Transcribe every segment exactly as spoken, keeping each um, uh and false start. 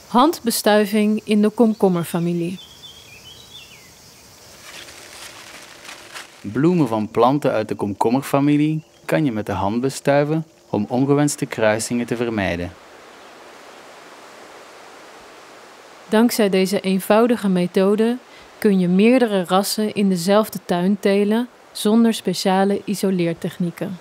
Handbestuiving in de komkommerfamilie. Bloemen van planten uit de komkommerfamilie kan je met de hand bestuiven om ongewenste kruisingen te vermijden. Dankzij deze eenvoudige methode kun je meerdere rassen in dezelfde tuin telen zonder speciale isoleertechnieken.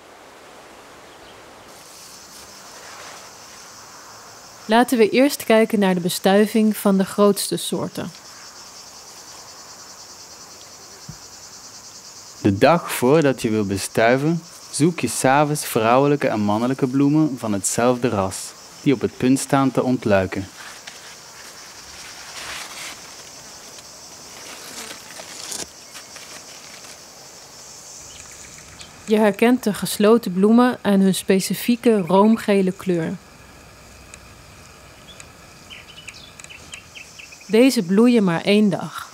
Laten we eerst kijken naar de bestuiving van de grootste soorten. De dag voordat je wil bestuiven, zoek je 's avonds vrouwelijke en mannelijke bloemen van hetzelfde ras, die op het punt staan te ontluiken. Je herkent de gesloten bloemen aan hun specifieke roomgele kleur. Deze bloeien maar één dag.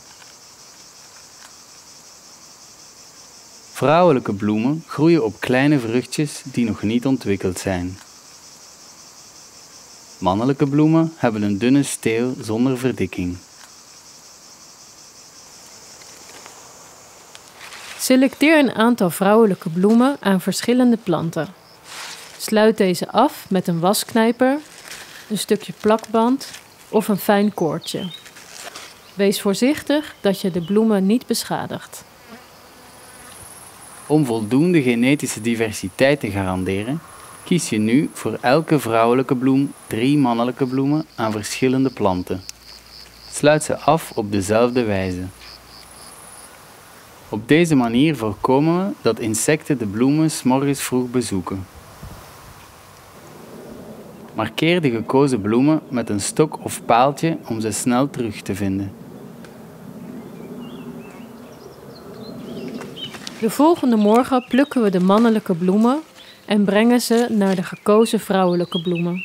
Vrouwelijke bloemen groeien op kleine vruchtjes die nog niet ontwikkeld zijn. Mannelijke bloemen hebben een dunne steel zonder verdikking. Selecteer een aantal vrouwelijke bloemen aan verschillende planten. Sluit deze af met een wasknijper, een stukje plakband of een fijn koordje. Wees voorzichtig dat je de bloemen niet beschadigt. Om voldoende genetische diversiteit te garanderen, kies je nu voor elke vrouwelijke bloem drie mannelijke bloemen aan verschillende planten. Sluit ze af op dezelfde wijze. Op deze manier voorkomen we dat insecten de bloemen 's morgens vroeg bezoeken. Markeer de gekozen bloemen met een stok of paaltje om ze snel terug te vinden. De volgende morgen plukken we de mannelijke bloemen en brengen ze naar de gekozen vrouwelijke bloemen.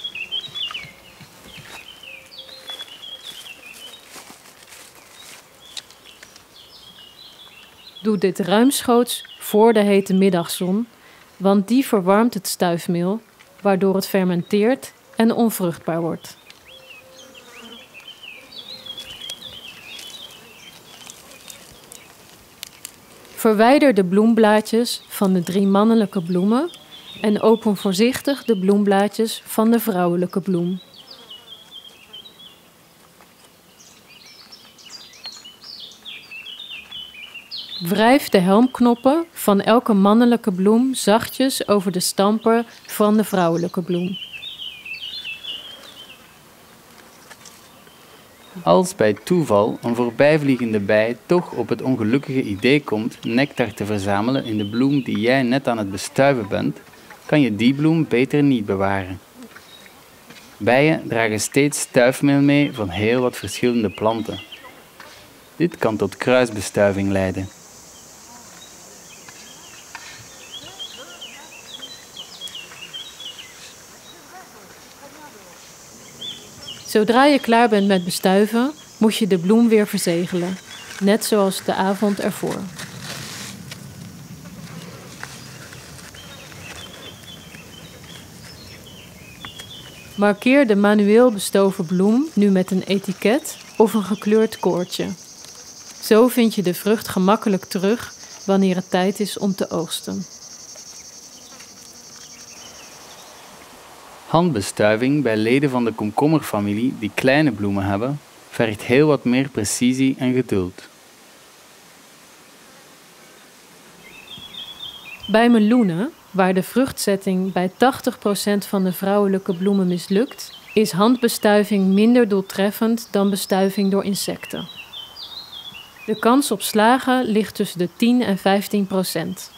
Doe dit ruimschoots voor de hete middagzon, want die verwarmt het stuifmeel, waardoor het fermenteert en onvruchtbaar wordt. Verwijder de bloemblaadjes van de drie mannelijke bloemen en open voorzichtig de bloemblaadjes van de vrouwelijke bloem. Wrijf de helmknoppen van elke mannelijke bloem zachtjes over de stamper van de vrouwelijke bloem. Als bij toeval een voorbijvliegende bij toch op het ongelukkige idee komt nectar te verzamelen in de bloem die jij net aan het bestuiven bent, kan je die bloem beter niet bewaren. Bijen dragen steeds stuifmeel mee van heel wat verschillende planten. Dit kan tot kruisbestuiving leiden. Zodra je klaar bent met bestuiven, moet je de bloem weer verzegelen, net zoals de avond ervoor. Markeer de manueel bestoven bloem nu met een etiket of een gekleurd koordje. Zo vind je de vrucht gemakkelijk terug wanneer het tijd is om te oogsten. Handbestuiving bij leden van de komkommerfamilie die kleine bloemen hebben, vergt heel wat meer precisie en geduld. Bij meloenen, waar de vruchtzetting bij tachtig procent van de vrouwelijke bloemen mislukt, is handbestuiving minder doeltreffend dan bestuiving door insecten. De kans op slagen ligt tussen de tien en vijftien procent.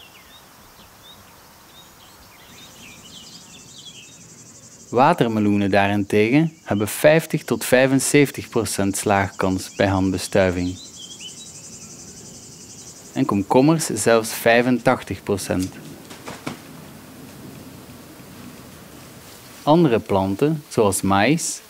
Watermeloenen daarentegen hebben vijftig tot vijfenzeventig procent slaagkans bij handbestuiving. En komkommers zelfs vijfentachtig procent. Andere planten, zoals maïs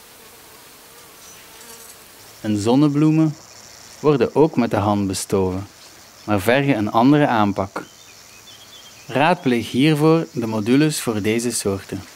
en zonnebloemen, worden ook met de hand bestoven, maar vergen een andere aanpak. Raadpleeg hiervoor de modules voor deze soorten.